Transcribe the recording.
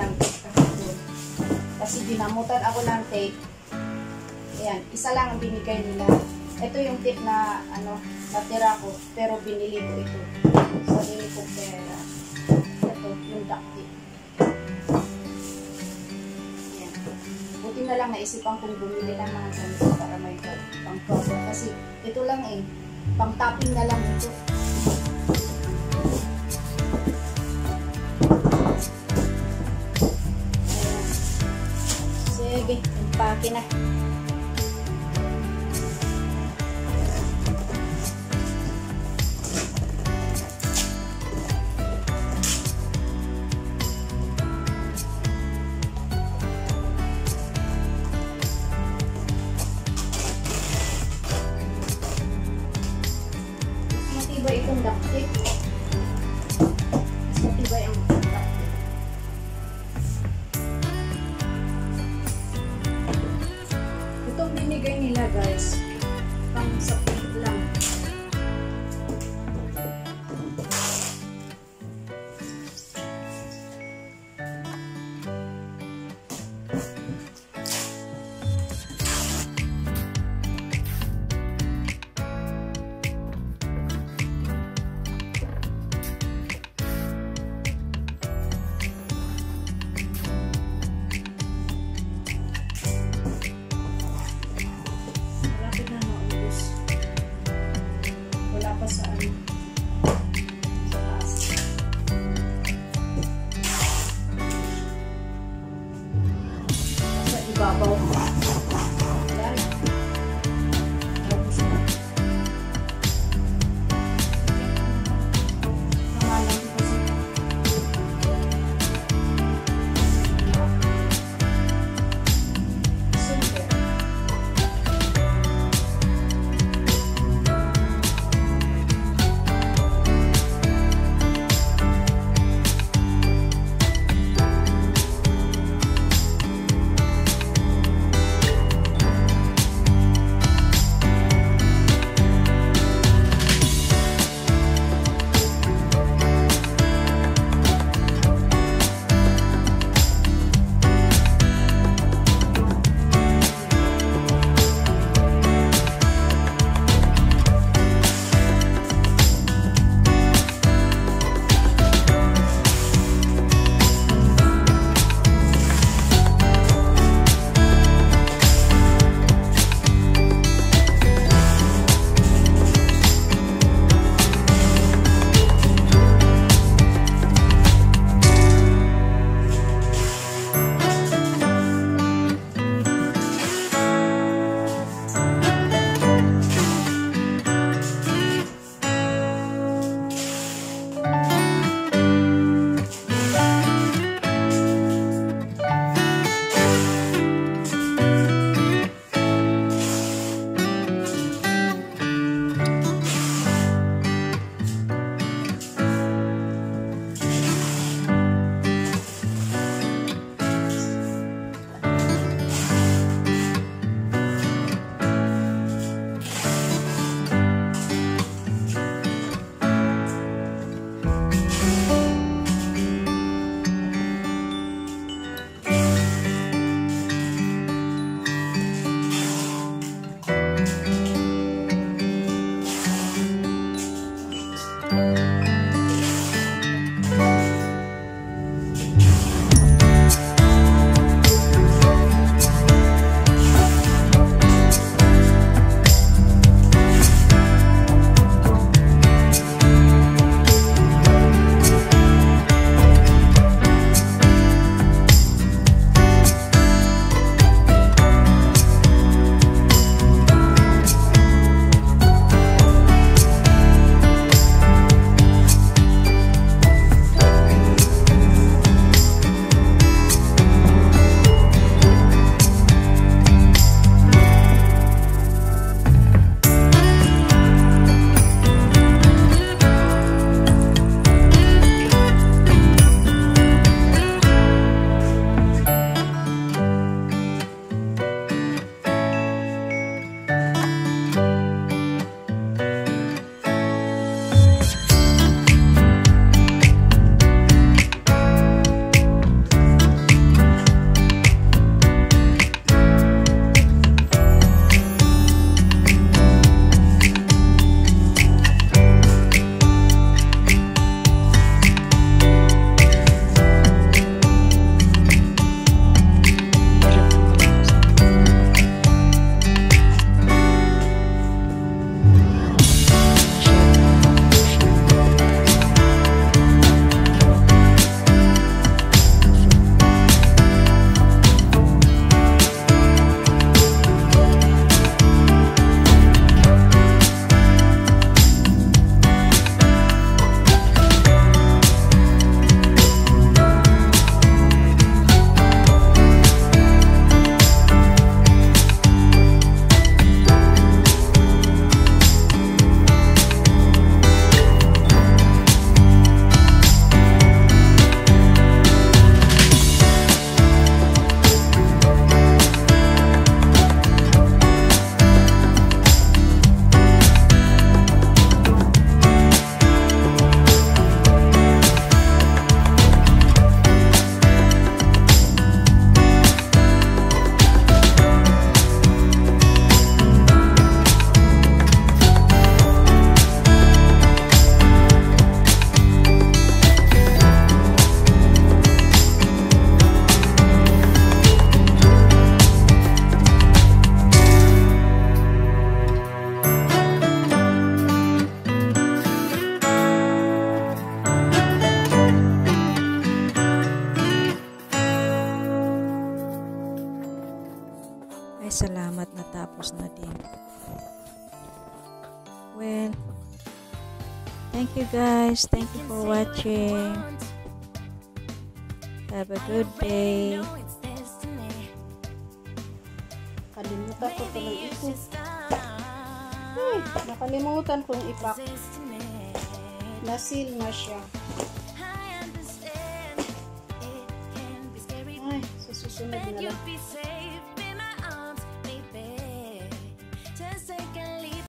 ng tape kahapon. Kasi dinamutan ako ng tape. Ayan, isa lang ang binigay nila. Ito yung tape na natira ko, pero binili ko ito. Sarili ko pera. Ito, yung duct tape. Ayan. Buti na lang naisipan kong bumili ng mga ganito para may pang-cover. Kasi ito lang pang-topping na lang ito. Ayan. Sige, impake na. Matibay itong duct tape. Matibay ang duct tape. Itong binigay nila guys, pang sakit lang. Ibabaw. Ayan. Tapos na. Nangalan ko kasi. Super. salamat natapos na din. Well, thank you guys. Thank you for watching. Have a good day. Kalimutan ko tuloy ito. Ay, nakalimutan kong ipak. Nasil na siya. Ay, sa susunod na lang.